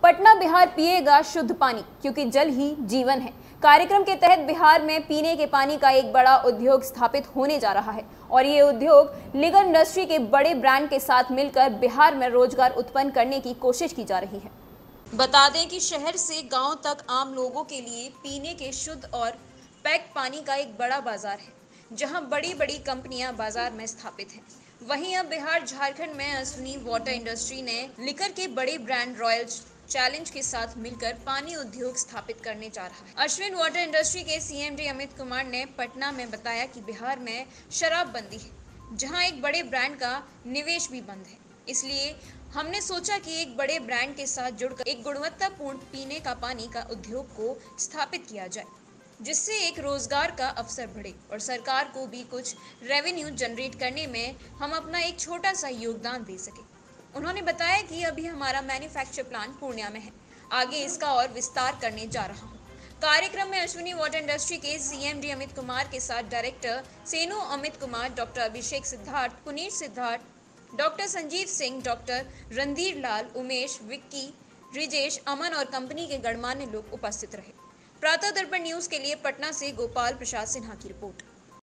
पटना बिहार पिएगा शुद्ध पानी, क्योंकि जल ही जीवन है। कार्यक्रम के तहत बिहार में पीने के पानी का एक बड़ा उद्योग स्थापित होने जा रहा है और ये उद्योग लिकर इंडस्ट्री के बड़े ब्रांड के साथ मिलकर बिहार में रोजगार उत्पन्न करने की कोशिश की जा रही है। बता दें कि शहर से गांव तक आम लोगों के लिए पीने के शुद्ध और पैक्ड पानी का एक बड़ा बाजार है, जहां बड़ी बड़ी कंपनियां बाजार में स्थापित हैं। वहीं अब बिहार झारखंड में अश्विनी वाटर इंडस्ट्री ने लिकर के बड़े ब्रांड रॉयल चैलेंज के साथ मिलकर पानी उद्योग स्थापित करने जा रहा है। अश्विन वाटर इंडस्ट्री के सीएमडी अमित कुमार ने पटना में बताया कि बिहार में शराब बंदी है, जहां एक बड़े ब्रांड का निवेश भी बंद है। इसलिए हमने सोचा कि एक बड़े ब्रांड के साथ जुड़कर एक गुणवत्तापूर्ण पीने का पानी का उद्योग को स्थापित किया जाए, जिससे एक रोजगार का अवसर बढ़े और सरकार को भी कुछ रेवेन्यू जनरेट करने में हम अपना एक छोटा सा योगदान दे सके। उन्होंने बताया कि अभी हमारा मैन्युफैक्चर प्लांट पूर्णिया में है, आगे इसका और विस्तार करने जा रहा हूँ। कार्यक्रम में अश्विनी वाटर इंडस्ट्री के सीएमडी अमित कुमार के साथ डायरेक्टर सेनो Amit Kumar, doctor Abhishek Siddharth, Puneet Siddharth, doctor Sanjeev Singh, doctor Randhir Lal, Umesh, Vicky, Rijesh, Aman और कंपनी के गणमान्य लोग उपस्थित रहे। प्रातः दर्पण न्यूज के लिए पटना से गोपाल प्रसाद सिन्हा की रिपोर्ट।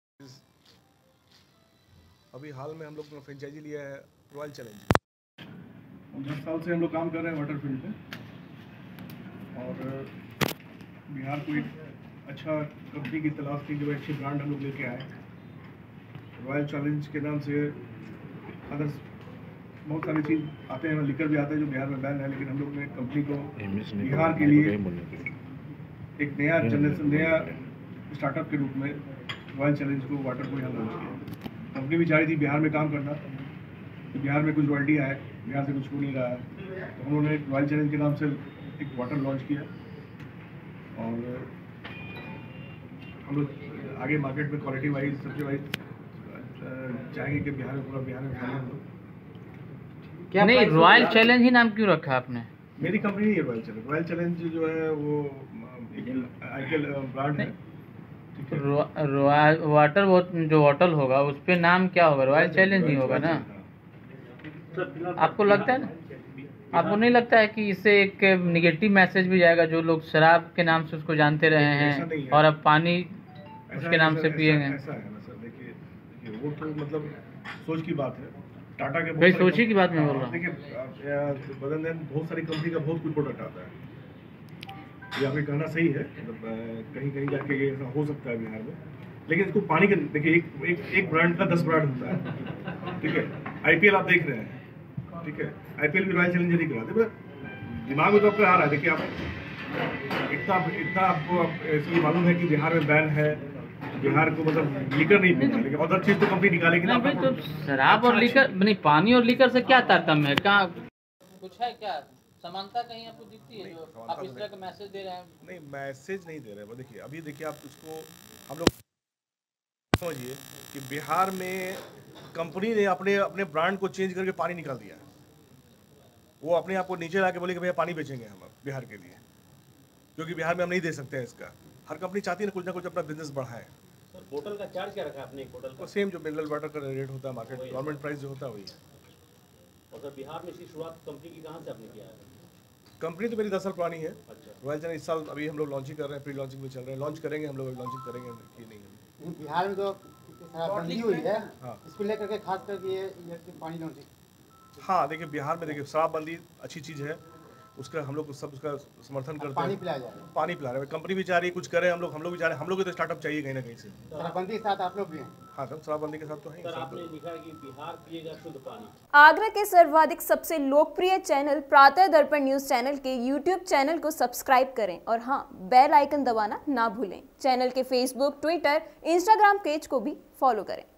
अभी हाल में हम लोग ने फ्रेंचाइजी लिया है रॉयल चैलेंज। 10 साल से हम लोग काम कर रहे हैं वाटर फील्ड पे और बिहार को एक अच्छा कंपनी की तलाश थी जो अच्छे ब्रांड हम लोग लेके आए। रॉयल चैलेंज के नाम से अदर बहुत सारी चीज़ आते हैं, लिकर भी आते हैं जो बिहार में बैन है, लेकिन हम लोग ने कंपनी को बिहार के लिए एक नया जनरेशन, नया स्टार्टअप के रूप में रॉयल चैलेंज को वाटर को यहाँ लॉन्च किया। कंपनी भी चाह रही थी बिहार में काम करना, तो बिहार में कुछ रॉयल्टी आए, बिहार से कुछ हो नहीं रहा है, तो उन्होंने रॉयल चैलेंज के नाम से एक वाटर लॉन्च किया और हम लोग आगे मार्केट में क्वालिटी वाइज, सब्जी वाइज चाहेंगे कि बिहार में, पूरा बिहार में फैले हम लोग। क्या नहीं, रॉयल चैलेंज ही नाम क्यों रखा आपने? मेरी कंपनी नहीं है रॉयल चैलेंज। रॉयल चैलेंज जो है वो आईपीएल ब्रांड है। वाटर जो होटल होगा उस पे नाम क्या होगा? रॉयल चैलेंज ही होगा ना। आपको लगता है ना, आपको नहीं लगता है कि इससे एक निगेटिव मैसेज भी जाएगा? जो लोग शराब के नाम से उसको जानते रहे हैं और अब पानी उसके नाम से पिएंगे। ऐसा है ना सर, देखिए वो तो मतलब सोच की बात है। टाटा के भाई सोची की बात मैं बोल रहा हूँ। देखिए बदल बहुत सारी कंपनी का बहुत कुछ प्रोडक्ट आता है, ये आपके कहना सही है। मतलब कहीं कहीं जाके ये ऐसा हो सकता है बिहार में, लेकिन इसको पानी के देखिए एक ब्रांड का 10 ब्रांड होता है, ठीक है। आईपीएल आप देख रहे हैं, ठीक है, आईपीएल भी रॉयल चैलेंजर ही कराते हैं। दिमाग में तो आपको आ रहा है, देखिए आप इतना आपको ऐसे मालूम है कि बिहार में बैन है, बिहार को मतलब लीकर नहीं पीना, लेकिन अदर चीज तो कंपनी निकालेगी ना। तो शराब और लीकर नहीं, पानी और लीकर से क्या तारतम्य है? कहाँ कुछ है क्या समानता कहीं आपको दिखती है जो आप इस तरह का मैसेज दे रहे हैं? नहीं, मैसेज नहीं दे रहे हैं। देखिए अभी देखिए आप उसको हम लोग समझिए कि बिहार में कंपनी ने अपने अपने ब्रांड को चेंज करके पानी निकाल दिया है। वो अपने आप को नीचे ला के बोले कि भैया पानी बेचेंगे हम बिहार के लिए, क्योंकि बिहार में हम नहीं दे सकते हैं इसका। हर कंपनी चाहती है ना कुछ अपना बिजनेस बढ़ाए। सर बोतल का चार्ज क्या रखा है आपने? एक बोतल का सेम जो मिनरल वाटर का रेट होता है मार्केट गवर्नमेंट प्राइस जो होता है वही। और सर बिहार में इसकी शुरुआत कंपनी की कहाँ से आपने किया है? कंपनी तो मेरी 10 साल पुरानी है। अच्छा। रॉयल चैलेंज इस साल अभी हम लोग लॉन्चिंग कर रहे हैं, प्री लॉन्चिंग में चल रहे हैं, लॉन्च करेंगे हम लोग, लॉन्चिंग करेंगे ये नहीं। बिहार में तो शराबबंदी हुई है, हाँ, इसको लेकर के खास करके ये पानी लॉन्चिंग। हाँ देखिए बिहार में देखिए शराबबंदी अच्छी चीज़ है, उसका हम लोग सब उसका समर्थन करते हैं। पानी पिलाया जा रहा है, पानी पिला रहे हैं, कंपनी भी चाह रही है कुछ करे, हम लोग भी चाह रहे हैं। हम लोग को तो स्टार्टअप चाहिए कहीं ना कहीं से। शराबबंदी के साथ आप लोग भी हैं? हाँ सर, शराबबंदी के साथ तो है। सर आपने लिखा है कि बिहार पिएगा शुद्ध पानी। आगरा के सर्वाधिक सबसे लोकप्रिय channel Pratah Darpan news channel के यूट्यूब चैनल को सब्सक्राइब करें और हाँ, बेल आइकन दबाना ना भूलें। चैनल के फेसबुक, ट्विटर, इंस्टाग्राम पेज को भी फॉलो करें।